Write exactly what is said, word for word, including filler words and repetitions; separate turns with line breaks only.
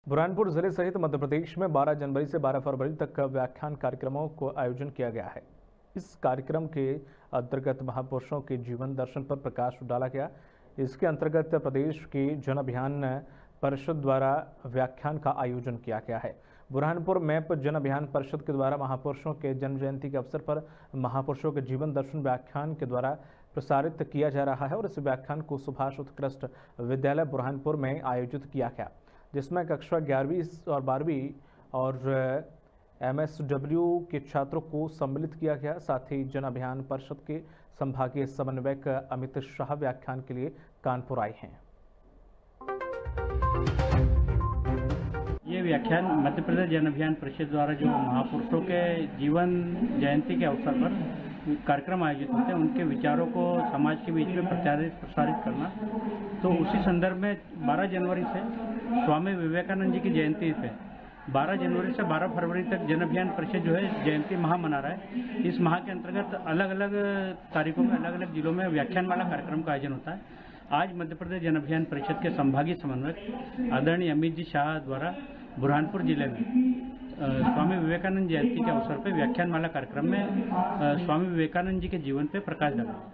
बुरहानपुर जिले सहित मध्य प्रदेश में बारह जनवरी से बारह फरवरी तक व्याख्यान कार्यक्रमों को आयोजन किया गया है। इस कार्यक्रम के अंतर्गत महापुरुषों के जीवन दर्शन पर प्रकाश डाला गया। इसके अंतर्गत प्रदेश की जन अभियान परिषद द्वारा व्याख्यान का आयोजन किया गया है। बुरहानपुर मैप जन अभियान परिषद के द्वारा महापुरुषों के जन्म जयंती के अवसर पर महापुरुषों के जीवन दर्शन व्याख्यान के द्वारा प्रसारित किया जा रहा है और इस व्याख्यान को सुभाष उत्कृष्ट विद्यालय बुरहानपुर में आयोजित किया गया, जिसमें कक्षा ग्यारहवीं और बारहवीं और एम एस डब्ल्यू के छात्रों को सम्मिलित किया गया। साथ ही जन अभियान परिषद के संभागीय समन्वयक अमित शाह व्याख्यान के लिए कानपुर आए हैं।
ये व्याख्यान मध्य प्रदेश जन अभियान परिषद द्वारा जो महापुरुषों के जीवन जयंती के अवसर पर कार्यक्रम आयोजित होते हैं, उनके विचारों को समाज के बीच में प्रचारित प्रसारित करना। तो उसी संदर्भ में बारह जनवरी से स्वामी विवेकानंद जी की जयंती पे बारह जनवरी से बारह फरवरी तक जन अभियान परिषद जो है जयंती माह मना रहा है। इस माह के अंतर्गत अलग अलग तारीखों में अलग अलग जिलों में व्याख्यानमाला कार्यक्रम का आयोजन होता है। आज मध्य प्रदेश जन अभियान परिषद के संभागीय समन्वयक आदरणीय अमित जी शाह द्वारा बुरहानपुर जिले में स्वामी विवेकानंद जयंती के अवसर पर व्याख्यानमाला कार्यक्रम में स्वामी विवेकानंद जी के जीवन पर प्रकाश डाला।